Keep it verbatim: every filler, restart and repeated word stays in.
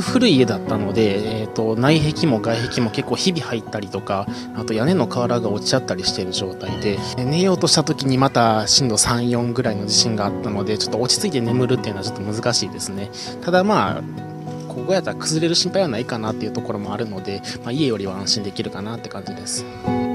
古い家だったので、えー、と内壁も外壁も結構ひび入ったりとか、あと屋根の瓦が落ちちゃったりしている状態で、寝ようとした時にまた震度さん、よんぐらいの地震があったので、ちょっと落ち着いて眠るっていうのはちょっと難しいですね。ただまあここやったら崩れる心配はないかなっていうところもあるので、まあ、家よりは安心できるかなって感じです。